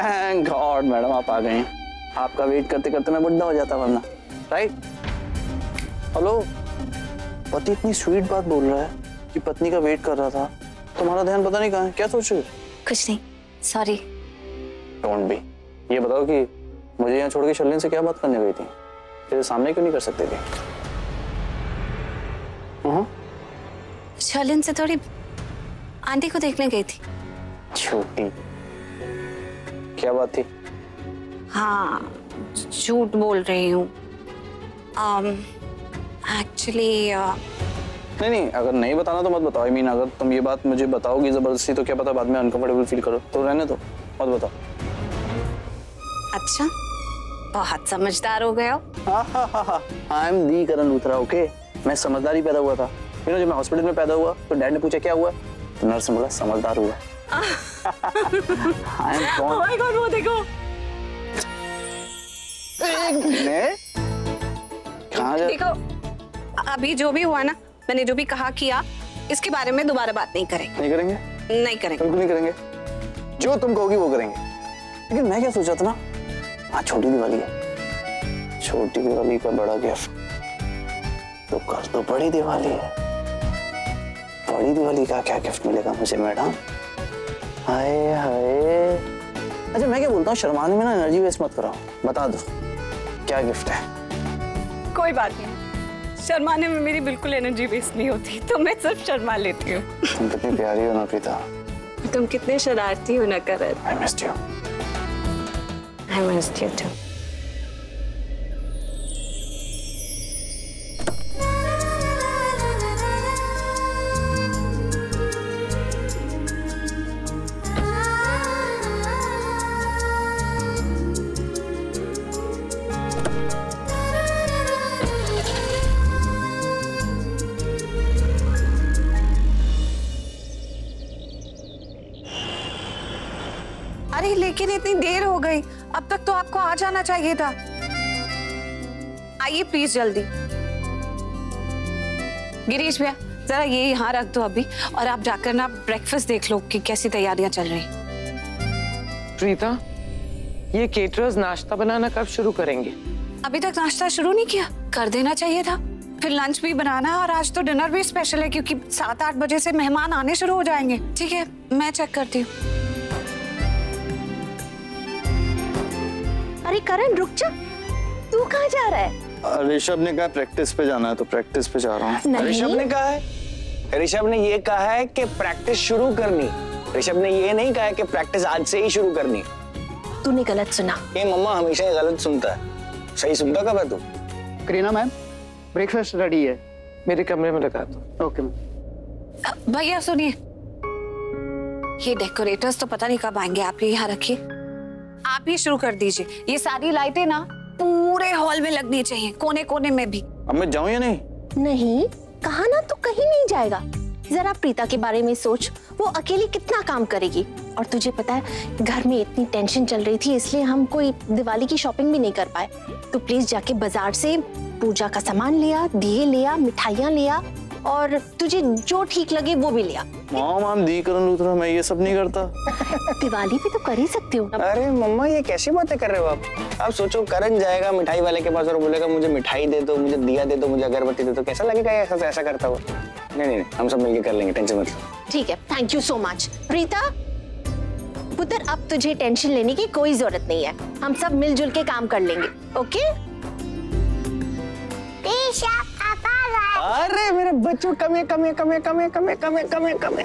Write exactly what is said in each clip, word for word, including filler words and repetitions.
Thank God madam आप आ गए हैं। आपका वेट करते करते मैं बुढ़ा हो जाता वरना, राइट? हेलो, पति इतनी स्वीट बात बोल रहा है कि पत्नी का वेट कर रहा था, तुम्हारा ध्यान पता नहीं कहाँ है, क्या सोच रहे हो? कुछ नहीं, सॉरी। Don't be. ये बताओ कि मुझे यहाँ छोड़ के शर्लिन से क्या बात करने गई थी? तेरे सामने क्यों नहीं कर सकते थे? हाँ, शर्लिन से थोड़ी आंटी को देखने गई थी। छोटी, क्या बात थी? हाँ, झूठ बोल रही हूँ। एक्चुअली um, uh... नहीं नहीं, अगर नहीं बताना तो मत बताओ। आई मीन अगर तुम ये बात मुझे बताओगी जबरदस्ती तो क्या पता बाद में अनकंफर्टेबल फील करो, तो रहने दो, मत बताओ। अच्छा, बहुत समझदार हो गए हो। हाँ हाँ हाँ हाँ, I am the Karan Luthra, okay? मैं समझदारी पैदा हुआ था। यू नो, जब मैं हॉस्पिटल में पैदा हुआ तो डैड ने पूछा क्या हुआ, तो नर्स ने बोला समझदार हुआ। आई एम कौन? ओह माय गॉड, वो देखो। कहाँ जा? देखो, अभी जो भी हुआ ना, मैंने जो भी कहा किया, इसके बारे में दोबारा बात नहीं करेंगे। नहीं करेंगे? नहीं करेंगे। बिल्कुल नहीं करेंगे। जो तुम कहोगी वो करेंगे। लेकिन मैं क्या सोचा था ना, आज छोटी दिवाली है, छोटी दिवाली का बड़ा गिफ्ट, तो कल तो बड़ी दिवाली है। बड़ी दिवाली का क्या गिफ्ट मिलेगा मुझे मैडम? हाय हाय। अच्छा मैं क्या बोलता हूँ, शर्माने में ना एनर्जी वेस्ट मत कराओ, बता दो क्या गिफ्ट है? कोई बात नहीं, शर्माने में मेरी बिल्कुल एनर्जी वेस्ट नहीं होती, तो मैं सिर्फ शर्मा लेती हूँ। तुम कितनी प्यारी हो ना प्रीता। तुम कितने शरारती हो ना करण। I missed you. I missed you too. अरे लेकिन इतनी देर हो गई, अब तक तो आपको आ जाना चाहिए था। आइए प्लीज जल्दी। गिरीश भैया जरा ये यहाँ रख दो अभी, और आप जाकर ना ब्रेकफास्ट देख लो कि कैसी तैयारियां चल रही। प्रीता, ये केटरर्स नाश्ता बनाना कब शुरू करेंगे? अभी तक नाश्ता शुरू नहीं किया, कर देना चाहिए था। फिर लंच भी बनाना है, और आज तो डिनर भी स्पेशल है क्योंकि सात आठ बजे से मेहमान आने शुरू हो जाएंगे। ठीक है, मैं चेक करती हूँ। अरे करण रुक जा, तू कहाँ जा रहा है? ऋषभ ने कहा प्रैक्टिस पे जाना है, तो प्रैक्टिस पे जा रहा हूँ। ऋषभ ने कहा है ऋषभ ने ये कहा है कि प्रैक्टिस शुरू करनी। ऋषभ ने ये नहीं कहा है कि प्रैक्टिस आज से ही शुरू करनी। तूने गलत सुना। ये मम्मा हमेशा ही गलत सुनता है, सही सुनता कब है तू? करीना मैम, ब्रेकफास्ट रेडी है, मेरे कमरे में लगा दो। Okay ma'am. भैया सुनिए, ये डेकोरेटर्स तो पता नहीं कब आएंगे, आप ये यहाँ रखिए। आप ही शुरू कर दीजिए। ये सारी लाइटें ना पूरे हॉल में लगनी चाहिए, कोने कोने में भी। अब मैं जाऊं या नहीं? नहीं, कहा ना तू कहीं नहीं जाएगा। जरा प्रीता के बारे में सोच, वो अकेली कितना काम करेगी। और तुझे पता है घर में इतनी टेंशन चल रही थी, इसलिए हम कोई दिवाली की शॉपिंग भी नहीं कर पाए। तो प्लीज जाके बाजार से पूजा का सामान लिया, दिए लिया, मिठाइयाँ लिया, और तुझे जो ठीक लगे वो भी लिया। Mom I am the Karan Luthra, मैं ये सब नहीं करता। दिवाली पे तो कर ही सकती हो। अरे मम्मा ये कैसी बातें कर रहे हो आप? आप सोचो करण जाएगा मिठाई वाले के पास और बोलेगा मुझे मिठाई दे दो, मुझे दिया दे दो, मुझे अगरबत्ती दे दो, कैसा लगेगा ऐसा ऐसा करता हुआ? नहीं नहीं, हम सब मिलके कर लेंगे, टेंशन मत लो। ठीक है, thank you so much. Preeta पुत्र, अब तुझे टेंशन लेने की कोई जरूरत नहीं है, हम सब मिलजुल के काम कर लेंगे। ओके? अरे मेरे बच्चों, कमे कमे कमे कमे कमे कमे कमे कमे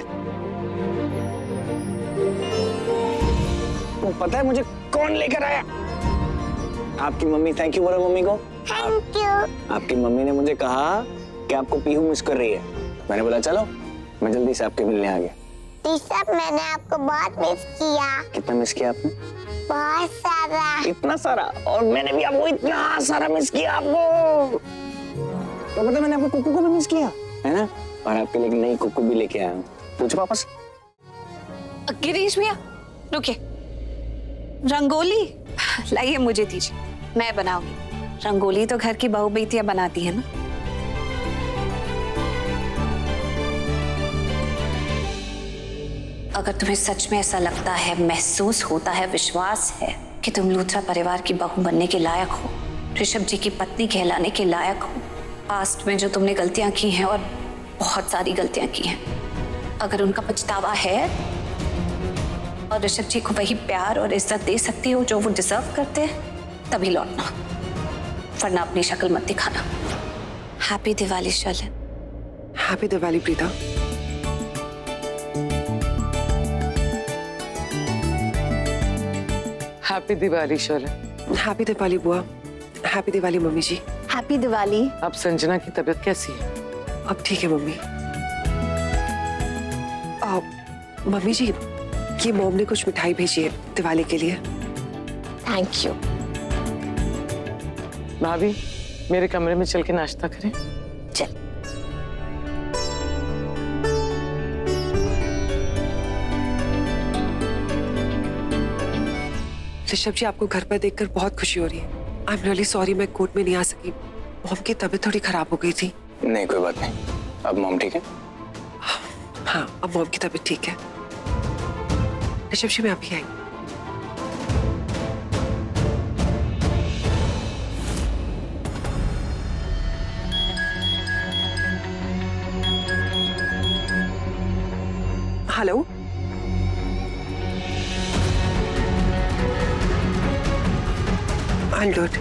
वो पता है मुझे कौन लेकर आया? आपकी मम्मी। थैंक यू बोलो मम्मी को। Thank you. आपकी मम्मी ने मुझे कहा कि आपको पीहू मिस कर रही है। मैंने बोला चलो मैं जल्दी से आपके मिलने आ गया। ऋषभ, मैंने आपको बहुत मिस किया। कितना मिस किया आपने? बहुत सारा। इतना सारा? और मैंने भी आपको इतना सारा मिस किया आपको। तो मतलब मैंने आपको कुक्कू को भी मिस किया है ना, और आपके लिए नई कुक्कू भी लेके आया हूँ। पूछो पापा से। गिरीश भैया रुकिए, रंगोली लाइए मुझे दीजिए, मैं बनाऊंगी। रंगोली तो घर की बहू बेटियां बनाती है ना। अगर तुम्हें सच में ऐसा लगता है, महसूस होता है, विश्वास है कि तुम लूथरा परिवार की बहू बनने के लायक हो, ऋषभ जी की पत्नी कहलाने के लायक हो, पास्ट में जो तुमने गलतियां की हैं और बहुत सारी गलतियां की हैं, अगर उनका पछतावा है और ऋषभ जी को वही प्यार और इज्जत दे सकती हो जो वो डिजर्व करते हैं, तभी लौटना, वरना अपनी शक्ल मत दिखाना। Happy Diwali Sherlyn. Happy Diwali Preeta. Happy Diwali Sherlyn. Happy Diwali बुआ। Happy Diwali mummy ji. Happy Diwali. अब संजना की तबीयत कैसी है? अब ठीक है मम्मी। आ, मम्मी जी, ये मॉम ने कुछ मिठाई भेजी है दिवाली के लिए। Thank you. भाभी, मेरे कमरे में चल के नाश्ता करें। चल। ऋषभ जी, आपको घर पर देखकर बहुत खुशी हो रही है। आई एम रियली सॉरी, मैं कोर्ट में नहीं आ सकी। मॉम की तबीयत थोड़ी खराब हो गई थी। नहीं, कोई बात नहीं। अब मॉम ठीक है? हाँ, अब मॉम की तबीयत ठीक है। ऋषभ जी, मैं अभी आई। Hello, I'll do it.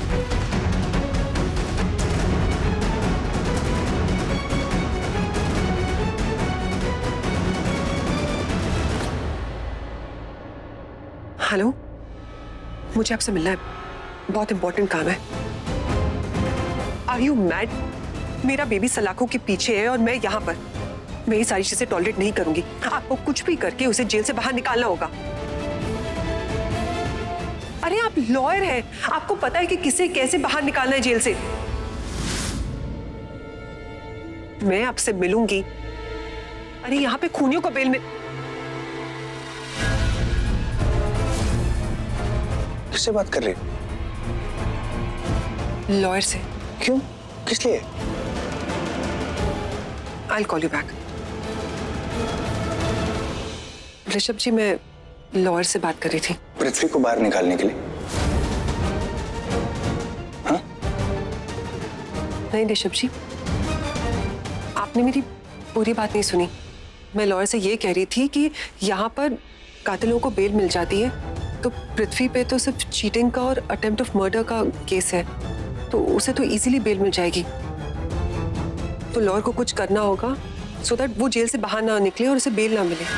Hello, मुझे आपसे मिलना है, बहुत इंपॉर्टेंट काम है। Are you mad? मेरा बेबी सलाखों के पीछे है और मैं यहाँ पर। मैं ये सारी चीजें टॉलरेट नहीं करूंगी। आपको कुछ भी करके उसे जेल से बाहर निकालना होगा। अरे आप लॉयर हैं, आपको पता है कि किसे कैसे बाहर निकालना है जेल से। मैं आपसे मिलूंगी। अरे यहाँ पे खूनियों को बेल में। किससे बात कर रही? लॉयर से। क्यों? किस लिए? I'll call you back. Rishabh ji, मैं लॉयर से बात कर रही थी। पृथ्वी को बाहर निकालने के लिए? हाँ? नहीं ऋषभ जी, आपने मेरी पूरी बात नहीं सुनी। मैं लॉयर से ये कह रही थी कि यहाँ पर कातिलों को बेल मिल जाती है, तो पृथ्वी पे तो सिर्फ चीटिंग का और अटेम्प्ट ऑफ मर्डर का केस है, तो उसे तो इजीली बेल मिल जाएगी। तो लॉयर को कुछ करना होगा सो दैट वो जेल से बाहर ना निकले और उसे बेल ना मिले।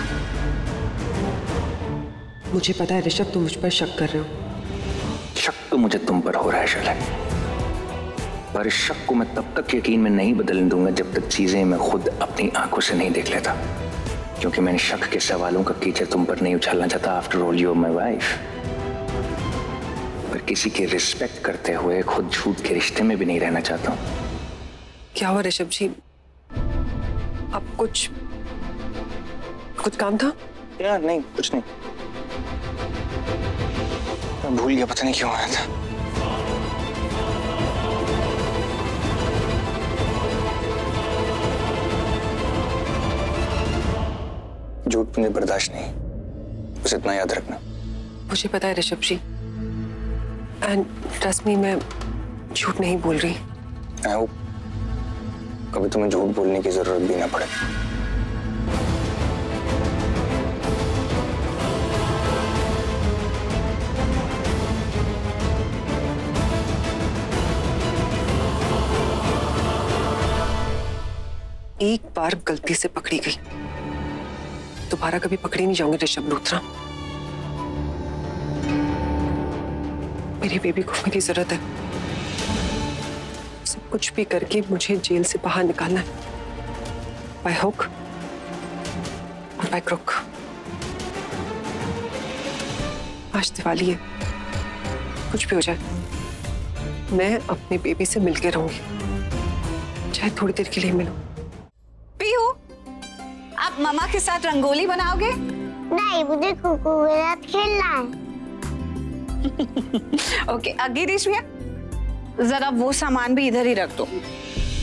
मुझे पता है ऋषभ, तुम मुझ पर शक कर रहे हो। शक तो मुझे तुम पर हो रहा है शर्लिन, पर इस शक को मैं तब तक यकीन में नहीं बदलने दूंगा जब तक चीजें मैं खुद अपनी आंखों से नहीं देख लेता। क्योंकि मैंने शक के सवालों का कीचड़ तुम पर नहीं उछालना चाहता। After all you are my wife. पर किसी की रिस्पेक्ट करते हुए खुद झूठ के रिश्ते में भी नहीं रहना चाहता हूं। क्या हुआ ऋषभ जी? अब कुछ कुछ काम था? यार नहीं, कुछ नहीं। मैं भूल गया, पता नहीं क्यों आया था। झूठ मुझे बर्दाश्त नहीं, बस इतना याद रखना। मुझे पता है Rishabh ji, and trust me, मैं झूठ नहीं बोल रही। आई होप कभी तुम्हें झूठ बोलने की जरूरत भी ना पड़े। एक बार गलती से पकड़ी गई, दोबारा कभी पकड़ी नहीं जाऊंगी ऋषभ लूथरा। मेरी बेबी को मेरी जरूरत है। सब कुछ भी करके मुझे जेल से बाहर निकालना है, बाय हुक और बाय क्रुक। आज दिवाली है, कुछ भी हो जाए मैं अपनी बेबी से मिलके रहूंगी, चाहे थोड़ी देर के लिए मिलूं। पीहू, आप मम्मा के साथ रंगोली बनाओगे? नहीं, मुझे कुकू के साथ खेलना है। ओके, गिरीश भैया, जरा वो सामान भी इधर ही रख दो।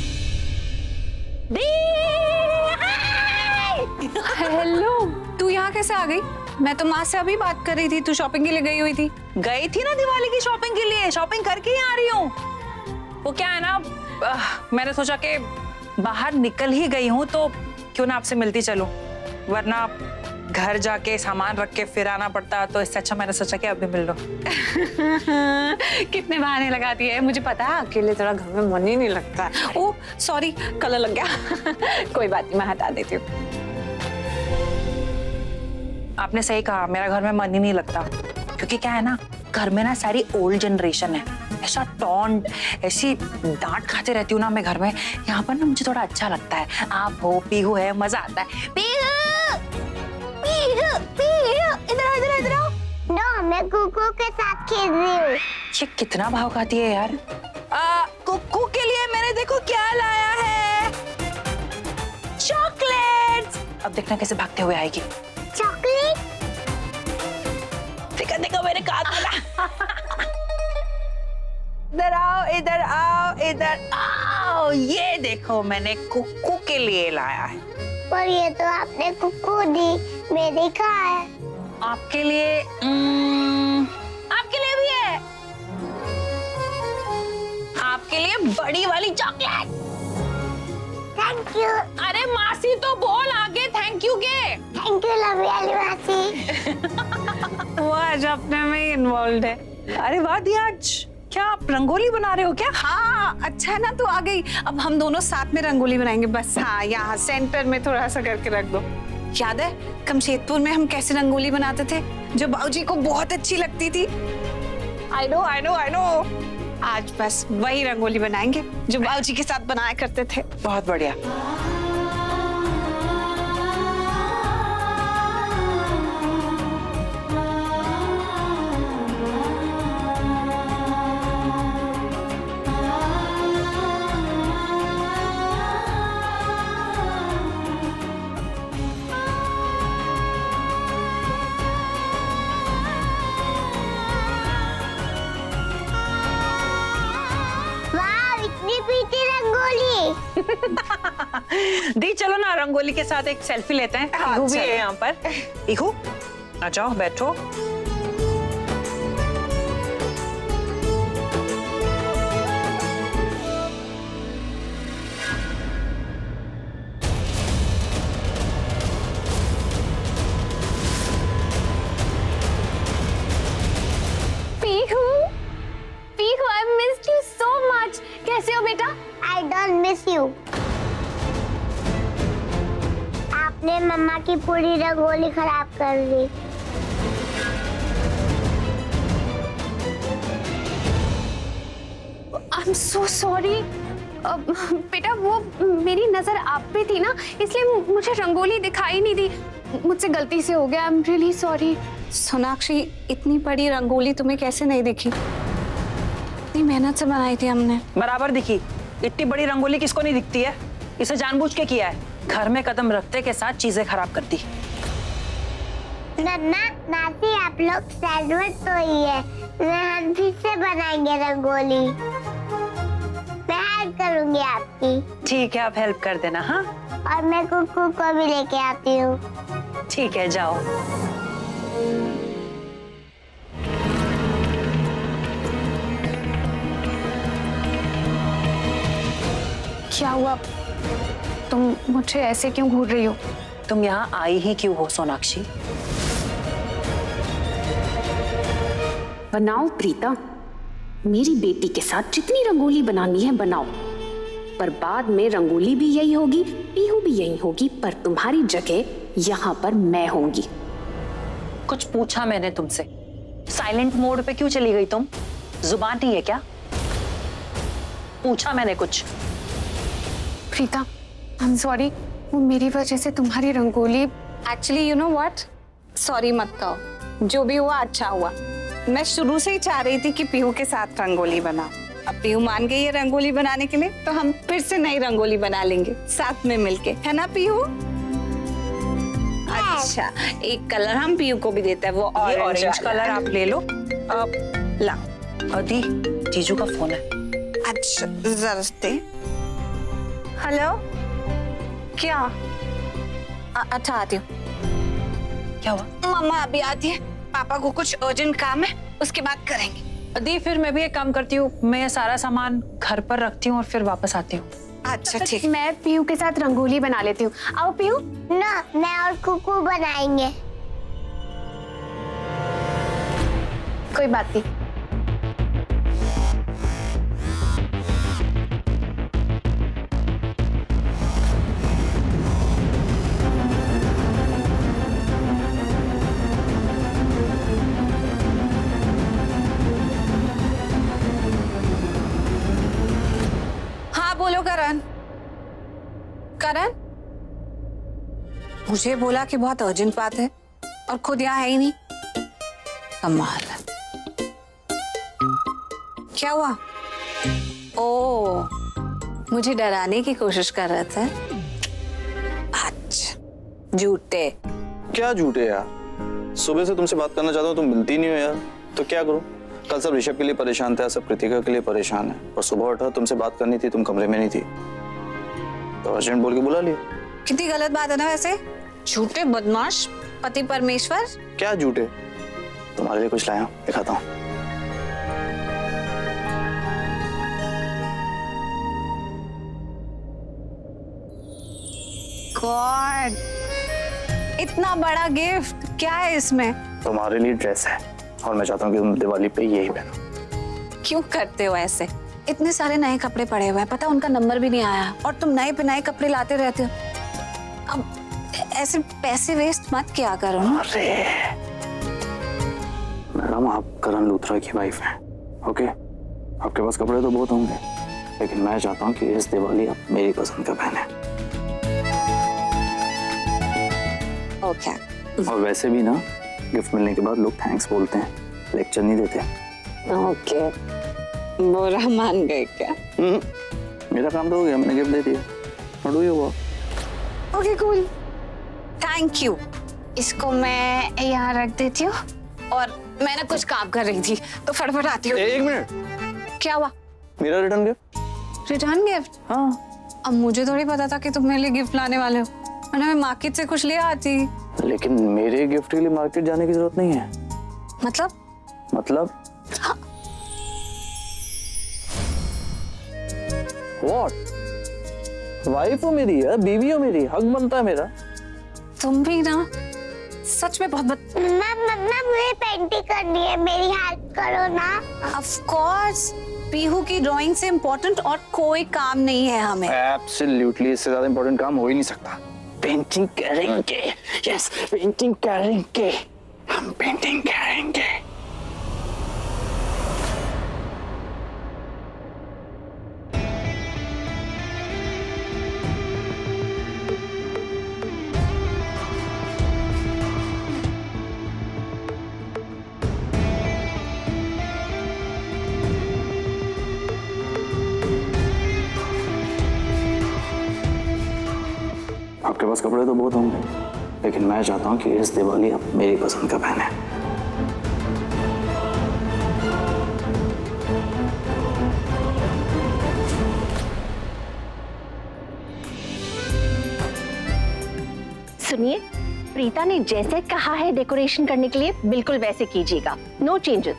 हेलो, तू यहाँ कैसे आ गई? मैं तो माँ से अभी बात कर रही थी, तू शॉपिंग के लिए गई हुई थी। गई थी ना दिवाली की शॉपिंग के लिए, शॉपिंग करके ही आ रही हूँ। वो क्या है ना, मैंने सोचा कि बाहर निकल ही गई हूँ तो क्यों ना आपसे मिलती चलूं, वरना घर जाके सामान रख के फिर आना पड़ता, तो इससे अच्छा मैंने सोचा कि अभी मिल लो। कितने बहाने लगाती है, मुझे पता है अकेले तेरा घर में मन ही नहीं लगता। ओह सॉरी, कलर लग गया। कोई बात नहीं, मैं हटा देती हूँ। आपने सही कहा, मेरा घर में मन ही नहीं लगता, क्योंकि क्या है ना, घर में ना सारी ओल्ड जनरेशन है, ऐसा टॉन्ट, ऐसी डांट खाते रहती हूँ ना मैं घर में। यहाँ पर ना मुझे थोड़ा अच्छा लगता है, आप हो, पीहू है, मजा आता है। पीहू, पीहू, पीहू, इधर आओ, इधर इधर आओ। नो, मैं कुकू के साथ खेल रही हूँ। ये कितना भाव खाती है यार। आ, कुकू के लिए मैंने देखो क्या लाया है, चॉकलेट्स। अब देखना कैसे भागते हुए आएगी। चॉकलेट? देखो देखो मेरे कान वाला। इधर आओ, इधर आओ, इधर आओ। ये देखो मैंने कुकू के लिए लाया है। पर ये तो आपने कुकू दी, मैंने कहा है। आपके लिए, उम्म, आपके लिए भी है। आपके लिए बड़ी वाली चॉकलेट। Thank you. अरे मासी तो बोल आगे थैंक यू के। थैंक यू लव वाली मासी। वो आज अपने में ही इन्वॉल्व है। अरे वाह दिया, क्या आप रंगोली बना रहे हो क्या? हाँ अच्छा ना, तो आ गई। अब हम दोनों साथ में रंगोली बनाएंगे बस। हाँ, यहाँ सेंटर में थोड़ा सा करके रख दो। याद है कमशेदपुर में हम कैसे रंगोली बनाते थे, जो बाबूजी को बहुत अच्छी लगती थी? I know I know I know. आज बस वही रंगोली बनाएंगे जो बाबूजी के साथ बनाया करते थे। बहुत बढ़िया। दी चलो ना, रंगोली के साथ एक सेल्फी लेते हैं। हाँ, इहू भी है यहाँ पर। इहू आ जाओ, बैठो। Pihu, Pihu, I missed you so much. कैसे हो बेटा? I don't miss you. आपने मम्मा की पूरी रंगोली खराब कर दी। I'm so sorry. बेटा वो मेरी नजर आप पे थी ना, इसलिए मुझे रंगोली दिखाई नहीं दी। मुझसे गलती से हो गया। I'm really sorry. सोनाक्षी, इतनी बड़ी रंगोली तुम्हें कैसे नहीं दिखी? इतनी मेहनत से बनाई थी हमने। बराबर दिखी। इतनी बड़ी रंगोली किसको नहीं दिखती है? इसे जानबूझ के किया है। घर में कदम रखते के साथ चीजें खराब करती। नन्ना, नाती आप लोग सैंडविच तो ही है, हम फिर से बनाएंगे रंगोली। मैं हेल्प करूंगी आपकी। ठीक है, आप हेल्प कर देना। हाँ, और मैं कुकू को भी लेके आती हूँ। ठीक है, जाओ। क्या हुआ? तुम मुझे ऐसे क्यों घूर रही हो? तुम यहाँ आई ही क्यों हो सोनाक्षी? बनाओ प्रीता, मेरी बेटी के साथ जितनी रंगोली बनानी है बनाओ, पर बाद में रंगोली भी यही होगी, पीहू भी यही होगी, पर तुम्हारी जगह यहाँ पर मैं होंगी। कुछ पूछा मैंने तुमसे? साइलेंट मोड पे क्यों चली गई तुम? जुबान नहीं है क्या? पूछा मैंने कुछ? प्रीता, I'm sorry, वो मेरी वजह से तुम्हारी rangoli. Actually you know what, sorry मत कहो, जो भी हुआ अच्छा हुआ। मैं शुरू से ही चाह रही थी कि पीहू के साथ रंगोली बनाओ। अब पीहू मान गई है रंगोली बनाने के लिए, तो हम फिर से नई रंगोली बना लेंगे साथ में मिलके, है ना पीहू? अच्छा, एक कलर हम पीहू को भी देते हैं, वो ऑरेंज कलर आप ले लो। अब ला, अदी जीजू का फोन है। अच्छा जरा दे। हेलो, क्या? अच्छा आती हूँ। क्या हुआ? मम्मा अभी आती है, पापा को कुछ अर्जेंट काम है, उसके बाद करेंगे। दी फिर मैं भी एक काम करती हूँ, मैं सारा सामान घर पर रखती हूँ और फिर वापस आती हूँ। अच्छा ठीक। मैं पीहू के साथ रंगोली बना लेती हूँ। आओ पीहू। ना, मैं और कुकू बनाएंगे। कोई बात नहीं। बोलो करण। करण, मुझे बोला कि बहुत अर्जेंट बात है और खुद यहाँ है ही नहीं। कमाल है। क्या हुआ? ओ, मुझे डराने की कोशिश कर रहे थे। अच्छा, झूठे। क्या झूठे यार? सुबह से तुमसे बात करना चाहता हूँ, तुम मिलती नहीं हो यार। तो क्या करूँ? कल सब ऋषभ के लिए परेशान थे, सब कृतिका के लिए परेशान है। और सुबह उठा तुमसे बात करनी थी, तुम कमरे में नहीं थी, तो अर्जेंट बोल के बुला लिया। कितनी गलत बात है ना वैसे। झूठे बदमाश पति परमेश्वर। क्या झूठे? तुम्हारे लिए कुछ लाया हूं, दिखाता हूँ। गॉड, इतना बड़ा गिफ्ट क्या है इसमें? तुम्हारे लिए ड्रेस है और मैं चाहता हूँ कि तुम दिवाली पे यही पहनो। क्यों करते हो ऐसे? इतने सारे नए कपड़े पड़े हुए हैं, पता उनका नंबर भी नहीं आया, और तुम नए पे नए कपड़े लाते रहते हो। अब ऐसे पैसे वेस्ट मत किया करो ना। अरे मैडम, आप करण लूथरा की वाइफ हैं, ओके? आपके पास कपड़े तो बहुत होंगे, लेकिन मैं चाहता हूँ कि इस दिवाली आप मेरी पसंद का पहने। ओके। और वैसे भी ना, गिफ्ट मिलने के बाद लोग थैंक्स बोलते हैं, लेक्चर नहीं देते। ओके, बुरा मान गए क्या? मेरा काम तो हो गया, मैंने गिफ्ट दे दिया। What do you want? Okay cool, thank you. इसको मैं यहाँ रख देती हूँ, और मैं ना कुछ काम कर रही थी तो फटाफट आती हूँ। एक मिनट। क्या हुआ? मेरा रिटर्न गिफ्ट। Return gift? हाँ। अब मुझे थोड़ी पता था कि तुम मेरे लिए गिफ्ट लाने वाले हो, वरना मैं मार्केट से कुछ ले आती। लेकिन मेरे गिफ्ट के लिए मार्केट जाने की जरूरत नहीं है। मतलब? मतलब? हाँ। What? वाइफ हो मेरी है, बीवी हो मेरी, हक बनता है मेरा। तुम भी ना सच में बहुत बद... मम्मा, मुझे पेंटिंग करनी है, मेरी हेल्प करो ना। Of course, पीहू की ड्राइंग से इम्पोर्टेंट और कोई काम नहीं है हमें। Absolutely, इससे ज्यादा इम्पोर्टेंट काम हो ही नहीं सकता। पेंटिंग करेंगे, यस, पेंटिंग करेंगे, हम पेंटिंग करेंगे। आपके पास कपड़े तो बहुत होंगे, लेकिन मैं चाहता हूँ कि इस दिवाली आप मेरी पसंद का पहने। सुनिए, प्रीता ने जैसे कहा है डेकोरेशन करने के लिए, बिल्कुल वैसे कीजिएगा, no changes.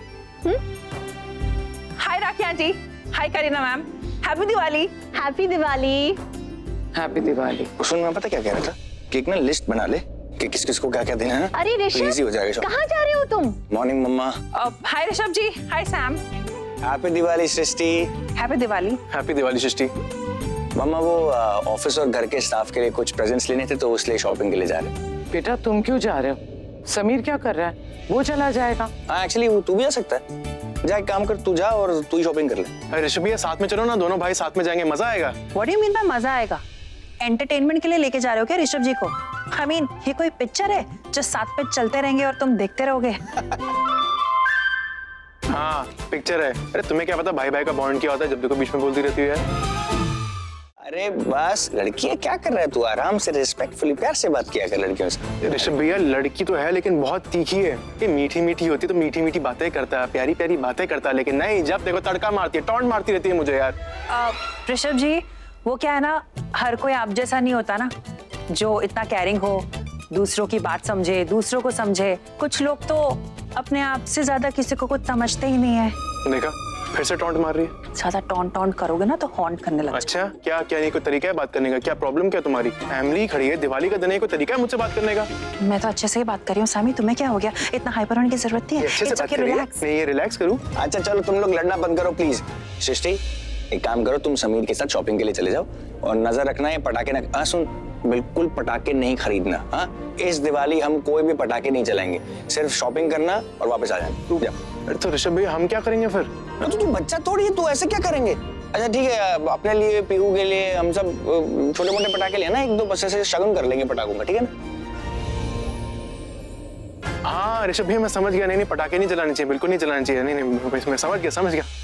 Hi Rakhi aunty, hi Kareena ma'am, happy Diwali. Happy Diwali. Happy Diwali. सुन, मैं पता क्या कह रहा था कि एक ना लिस्ट बना ले कि किस किस को क्या क्या देना है। अरे ऋषभ, इजी हो जाएगा। कहाँ जा रहे हो तुम? Morning mamma. Hi Rishabh ji, hi Sam. Happy Diwali Srishti. Happy Diwali. Happy Diwali Srishti. Mamma, वो ऑफिस और घर के स्टाफ के लिए कुछ प्रेजेंट्स लेने थे, तो इसलिए शॉपिंग के लिए जा रहे हैं। बेटा तुम क्यों जा रहे हो? समीर क्या कर रहा है? वो चला जाएगा। हाँ एक्चुअली वो तू भी आ सकता है। जा, एक काम कर, तू जा और तू ही शॉपिंग कर ले। ऋषभ भैया साथ में चलो ना, दोनों भाई साथ में जाएंगे, मजा आएगा। What do you mean by मजा आएगा? एंटरटेनमेंट के लिए लेके जा रहे हो क्या ऋषभ जी को? आई मीन ये कोई पिक्चर है जो साथ पे चलते रहेंगे और तुम देखते रहोगे? हाँ पिक्चर है। अरे तुम्हें क्या पता भाई भाई का बॉन्ड क्या होता है, जब देखो बीच में बोलती रहती है। अरे बस, लड़की है, क्या कर रहा है तू? आराम से रिस्पेक्टफुली प्यार से बात किया कर लड़कियों से। ऋषभ भैया लड़की तो है लेकिन बहुत तीखी है। ये मीठी मीठी होती तो मीठी मीठी बातें करता है, प्यारी प्यारी बातें करता है, लेकिन नहीं, जब देखो तड़का मारती है, टॉन्ट मारती रहती है मुझे यार। ऋषभ जी, वो क्या है ना, हर कोई आप जैसा नहीं होता ना, जो इतना कैरिंग हो, दूसरों की बात समझे, दूसरों को समझे। कुछ लोग तो अपने आप से ज्यादा किसी को कुछ समझते ही नहीं है। देखा, फिर से टॉन्ट मार रही है। ज्यादा टॉन्ट टॉन्ट करोगे ना तो हॉन्ट करने लगेगा। अच्छा, क्या क्या नहीं कोई तरीका है बात करने का? क्या प्रॉब्लम क्या तुम्हारी? फैमिली खड़ी है, दिवाली का दिन है, कोई तरीका है मुझसे बात करने का? मैं तो अच्छे से ही बात कर रही हूँ सामी, तुम्हें क्या हो गया? इतना हाइपर होने की जरूरत नहीं है। अच्छे से बात कर रही है। मैं ये रिलैक्स करूँ? अच्छा चलो तुम लोग लड़ना बंद करो प्लीज। सृष्टि एक काम करो, तुम समीर के साथ शॉपिंग के लिए चले जाओ और नजर रखना है पटाखे ना। हाँ सुन, बिल्कुल पटाखे नहीं खरीदना। हाँ, इस दिवाली हम कोई भी पटाखे नहीं चलाएंगे, सिर्फ शॉपिंग करना और वापस आ जाना। तू जा। तो ऋषभ भाई हम क्या करेंगे फिर? तो तू बच्चा थोड़ी है, तू ऐसे क्या करेंगे? अच्छा ठीक है, अपने लिए पीहू के लिए हम सब छोटे मोटे पटाखे ले ना, एक दो बस ऐसे शगुन कर लेंगे पटाखों का, ठीक है ना? हाँ ऋषभ भाई मैं समझ गया। नहीं नहीं पटाखे नहीं चलाने चाहिए, बिल्कुल नहीं चलाने चाहिए। नहीं नहीं मैं समझ गया समझ गया